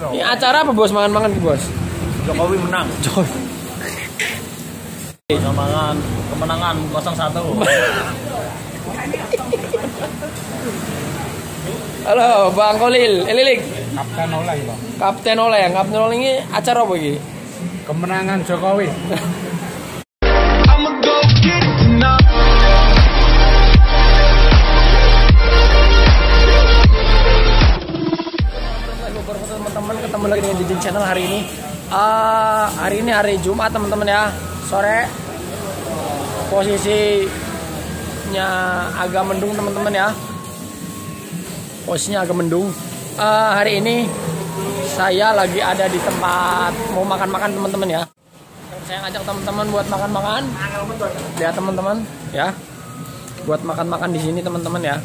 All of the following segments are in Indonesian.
Ini acara apa bos? Mangan-mangan bos? Jokowi menang. Kemenangan 0-1. Halo Bang Kolil, Lilik. Kapten Oleh, Bang. Kapten Oleh ini acara apa iki? Kemenangan Jokowi. Teman-teman ketemu lagi dengan Jijin Channel hari ini. Hari ini hari Jumat teman-teman ya, sore. Posisinya agak mendung teman-teman ya. Posisinya agak mendung. Hari ini saya lagi ada di tempat mau makan-makan teman-teman ya. Saya ngajak teman-teman buat makan-makan. Lihat teman-teman ya. Buat makan-makan di sini teman-teman ya.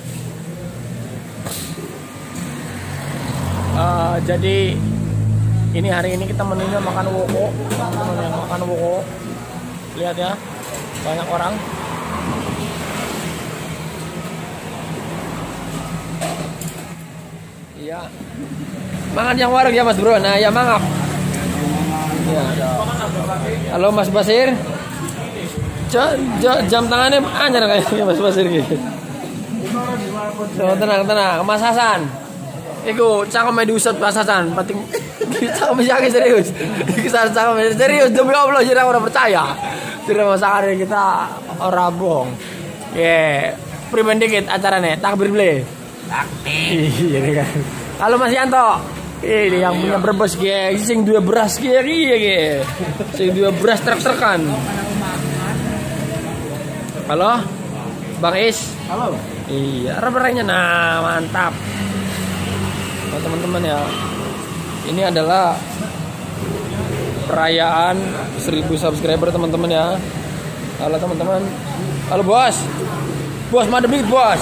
Jadi ini hari ini kita menunya makan woko, teman-teman yang makan woko. Lihat ya, banyak orang. Iya. Makan yang warung ya Mas Bro. Nah, ya mangap. Ya. Halo Mas Basir. Jam tangannya anyar kayaknya Mas Basir gitu. So, tenang. Mas Hasan. Iku cakep di usut Mas Hasan, penting cakep serius. Cakep serius demi Allah jadi orang percaya. Tidak masalah kita orang bohong. Ya, primen dikit acaranya takbir ble. Takbir. Iya kan. Halo Mas Yanto. Ini yang punya Brebes ge, sing dua beras ge ge. Sing dua beras truk-trukan. Halo? Bang Is. Halo. Iya, reberanya nah, mantap. Nah, teman-teman ya, ini adalah perayaan 1000 subscriber teman-teman ya. Halo teman-teman. Halo bos. Bos madem dikit bos.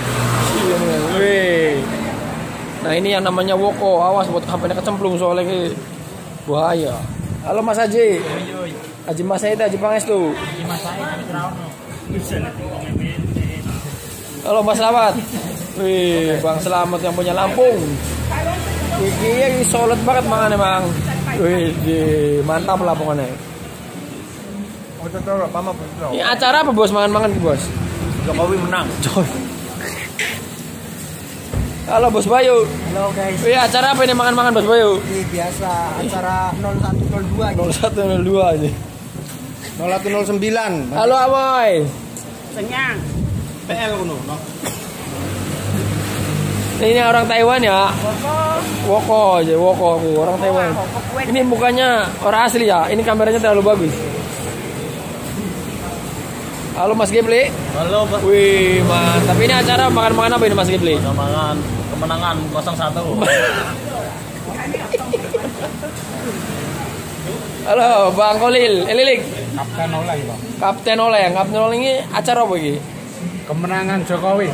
Wih. Nah ini yang namanya woko. Awas buat HP-nya kecemplung soalnya bahaya. Halo Mas Haji. Haji Mas Said, Haji Pangestu. Halo Mas Selamat. Wih, Bang Selamat yang punya Lampung. Ini solid banget mangan emang. Wih, mantap lah pokoknya. Ini acara apa bos? Mangan-mangan bos? Jokowi menang. Halo Bos Bayu. Halo guys. Wih, acara apa ini mangan-mangan Bos Bayu? Ini biasa acara 0102 aja. 0102 aja. 0109. Halo Amoy. Senyang. PL kuno. Ini orang Taiwan ya. Woko aja, Woko aku orang Taiwan. Ini mukanya orang asli ya. Ini kameranya terlalu bagus. Halo Mas Gebli. Halo, Pak. Wih, mantap. Ini acara makan-makan apa ini Mas Gebli? Kemenangan 0-1. Halo Bang Kolil, Lilik. Kapten Oleh, Bang. Kapten Oleh ini acara apa iki? Kemenangan Jokowi.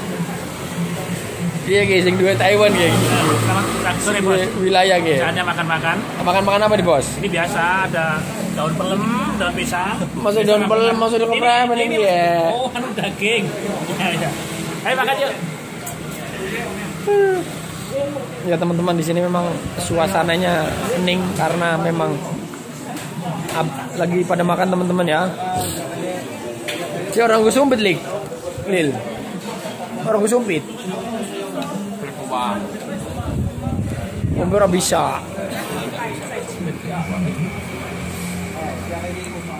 Iya guys, yang dua Taiwan guys. Selamat sore bos. Wilayah guys. Saatnya makan-makan. Makan-makan apa nih bos? Ini biasa ada daun pelem, daun pisang. Masuk daun pelem, masuk daun apa ini ya? Oh, anu daging. Ya. Ayo makan yuk. Ya teman-teman, di sini memang suasananya hening karena memang lagi pada makan teman-teman ya. Si orang gue sumpit Lil. Orang gue sumpit. Ngobrol bisa.